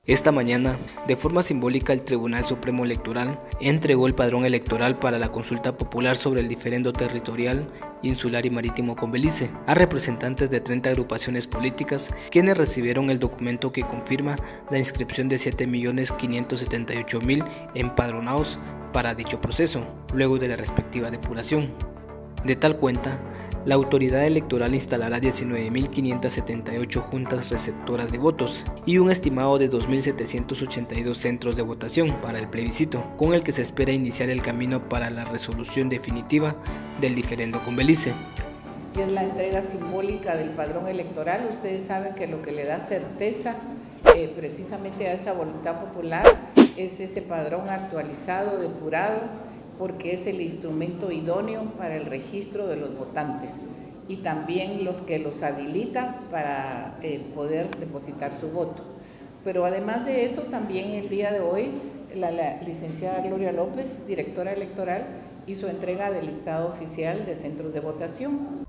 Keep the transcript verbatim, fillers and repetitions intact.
Esta mañana, de forma simbólica, el Tribunal Supremo Electoral entregó el padrón electoral para la consulta popular sobre el diferendo territorial, insular y marítimo con Belice a representantes de treinta agrupaciones políticas, quienes recibieron el documento que confirma la inscripción de siete millones quinientos setenta y ocho mil empadronados para dicho proceso, luego de la respectiva depuración. De tal cuenta, la autoridad electoral instalará diecinueve mil quinientas setenta y ocho juntas receptoras de votos y un estimado de dos mil setecientos ochenta y dos centros de votación para el plebiscito, con el que se espera iniciar el camino para la resolución definitiva del diferendo con Belice. Y es la entrega simbólica del padrón electoral. Ustedes saben que lo que le da certeza eh, precisamente a esa voluntad popular es ese padrón actualizado, depurado, porque es el instrumento idóneo para el registro de los votantes y también los que los habilita para eh, poder depositar su voto. Pero además de eso, también el día de hoy, la, la licenciada Gloria López, directora electoral, hizo entrega del listado oficial de centros de votación.